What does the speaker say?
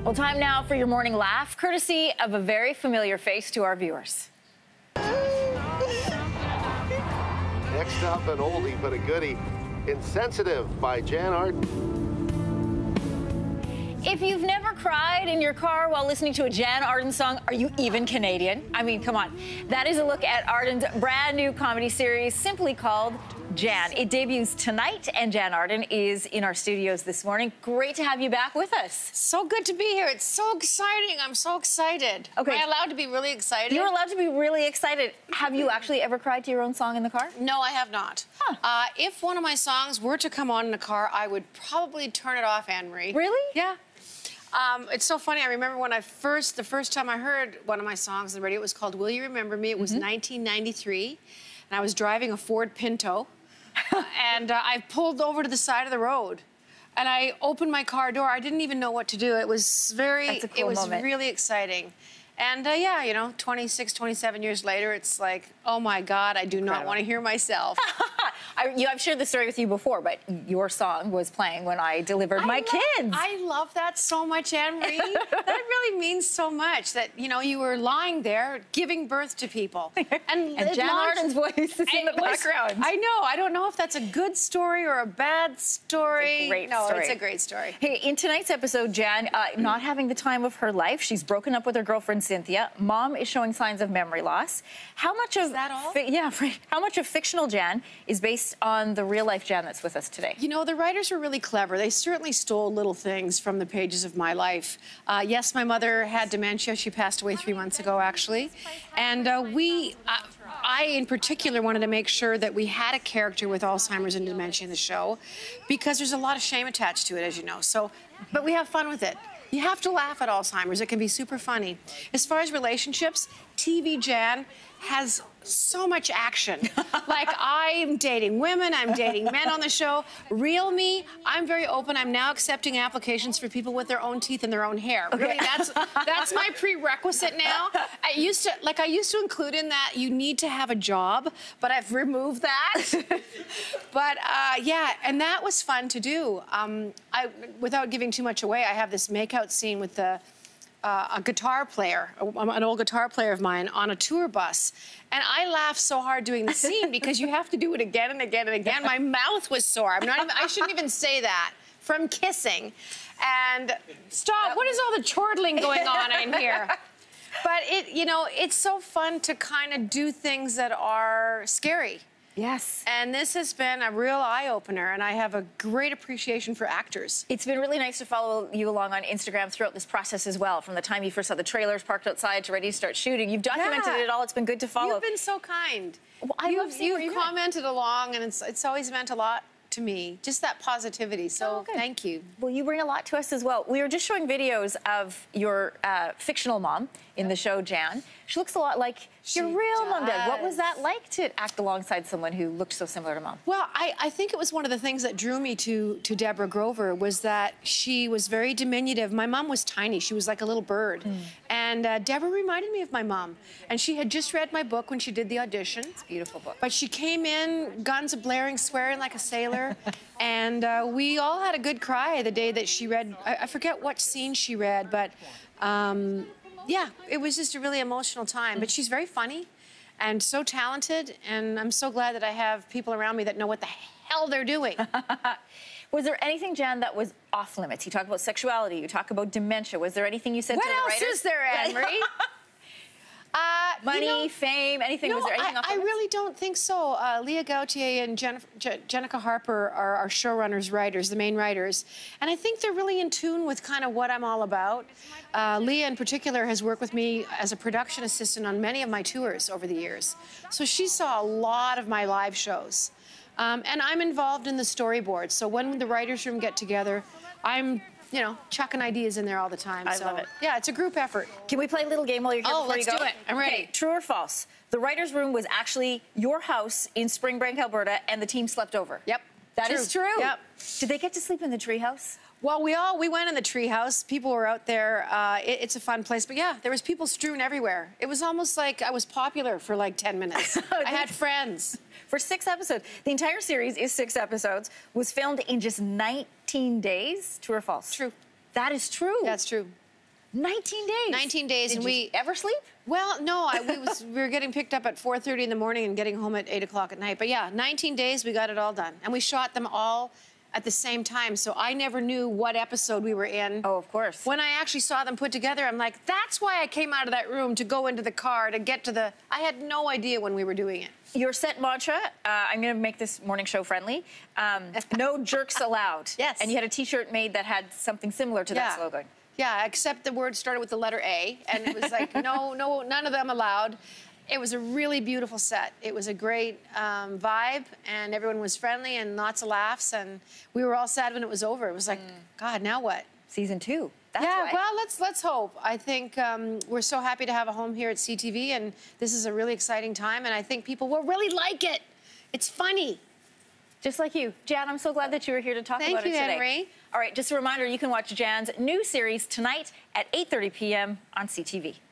Well, time now for your morning laugh, courtesy of a very familiar face to our viewers. Next up, an oldie but a goodie. Insensitive by Jann Arden. If you've never cried in your car while listening to a Jann Arden song, are you even Canadian? I mean, come on. That is a look at Arden's brand new comedy series, simply called Jann. It debuts tonight, and Jann Arden is in our studios this morning. Great to have you back with us. So good to be here. It's so exciting. I'm so excited. Okay. Am I allowed to be really excited? You're allowed to be really excited. Have you actually ever cried to your own song in the car? No, I have not. Huh. If one of my songs were to come on in the car, I would probably turn it off, Anne-Marie. Really? Yeah. It's so funny. I remember when the first time I heard one of my songs on the radio, it was called Will You Remember Me? It was 1993, and I was driving a Ford Pinto, and I pulled over to the side of the road, and I opened my car door. I didn't even know what to do. It was moment. really exciting. And yeah, you know, 26, 27 years later, it's like, oh my God, I do not want to hear myself. I've shared this story with you before, but your song was playing when I delivered my kids. I love that so much, Anne-Marie. That really means so much that, you know, you were lying there giving birth to people. And Jann Arden's voice is in the background. I know. I don't know if that's a good story or a bad story. It's a great story. story. It's a great story. Hey, in tonight's episode, Jann, not having the time of her life. She's broken up with her girlfriend, Cynthia. Mom is showing signs of memory loss. How much of... Is that all? How much of fictional Jann is based on the real-life Jann that's with us today? You know, the writers were really clever. They certainly stole little things from the pages of my life. Yes, my mother had dementia. She passed away 3 months ago, actually. And I, in particular, wanted to make sure that we had a character with Alzheimer's and dementia in the show because there's a lot of shame attached to it, as you know. But we have fun with it. You have to laugh at Alzheimer's. It can be super funny. As far as relationships, TV Jann has so much action. Like, I'm dating women, I'm dating men on the show. Real me, I'm very open. I'm now accepting applications for people with their own teeth and their own hair. Okay. Really, that's my prerequisite now. I used to include in that you need to have a job, but I've removed that. But yeah, and that was fun to do. Without giving too much away, I have this makeout scene with a guitar player, an old guitar player of mine, on a tour bus. And I laughed so hard doing the scene because you have to do it again and again and again. My mouth was sore. I shouldn't even say that, from kissing. And stop, what is all the chortling going on in here? But you know, it's so fun to kind of do things that are scary. Yes. And this has been a real eye-opener, and I have a great appreciation for actors. It's been really nice to follow you along on Instagram throughout this process as well, from the time you first saw the trailers parked outside to ready to start shooting. You've documented it all. It's been good to follow. You've been so kind. Well, I love seeing you've commented along, and it's always meant a lot to me, just that positivity, so thank you. Well, you bring a lot to us as well. We were just showing videos of your fictional mom in the show, Jann. She looks a lot like your real mom did. What was that like to act alongside someone who looked so similar to Mom? Well, I think it was one of the things that drew me to Deborah Grover was that she was very diminutive. My mom was tiny. She was like a little bird. And Deborah reminded me of my mom. And she had just read my book when she did the audition. It's a beautiful book. But she came in, guns a-blaring, swearing like a sailor. And we all had a good cry the day that she read. I forget what scene she read, but yeah, it was just a really emotional time. But she's very funny and so talented, and I'm so glad that I have people around me that know what the hell they're doing. Was there anything, Jann, that was off limits? You talk about sexuality, you talk about dementia. Was there anything you said to the writers? What else is there, Anne-Marie? Money, fame, anything? Was there anything off I limits? really don't think so. Leah Gautier and Jenica Harper are our showrunners, writers, the main writers. And I think they're really in tune with kind of what I'm all about. Leah, in particular, has worked with me as a production assistant on many of my tours over the years. So she saw a lot of my live shows. And I'm involved in the storyboard. So when the writers' room get together, I'm, you know, chucking ideas in there all the time. I love it. Yeah, it's a group effort. Can we play a little game while you're here before you go? Oh, let's do it. I'm ready. Okay, true or false? The writer's room was actually your house in Spring Break, Alberta, and the team slept over. Yep. That is true. Yep. Did they get to sleep in the treehouse? Well, we went in the treehouse. People were out there. It's a fun place. But yeah, there was people strewn everywhere. It was almost like I was popular for like 10 minutes. I had friends. For 6 episodes. The entire series is 6 episodes, was filmed in just 19 days. True or false? True. That is true. That's true. 19 days. 19 days, Did and you we ever sleep? Well, no, we were getting picked up at 4:30 in the morning and getting home at 8 o'clock at night. But yeah, 19 days, we got it all done, and we shot them all at the same time, so I never knew what episode we were in. Oh, of course. When I actually saw them put together, I'm like, that's why I came out of that room to go into the car to get to the... I had no idea when we were doing it. Your set mantra, I'm going to make this morning show friendly, no jerks allowed. Yes. And you had a T-shirt made that had something similar to that slogan. Yeah, except the word started with the letter A, and it was like, no, none of them allowed. It was a really beautiful set. It was a great vibe, and everyone was friendly and lots of laughs, and we were all sad when it was over. It was like, God, now what? Season 2. That's yeah, why. well, let's hope. I think we're so happy to have a home here at CTV, and this is a really exciting time, and I think people will really like it. It's funny. Just like you. Jann, I'm so glad that you were here to talk about it today. Thank you, Henry. All right, just a reminder, you can watch Jann's new series tonight at 8:30 p.m. on CTV.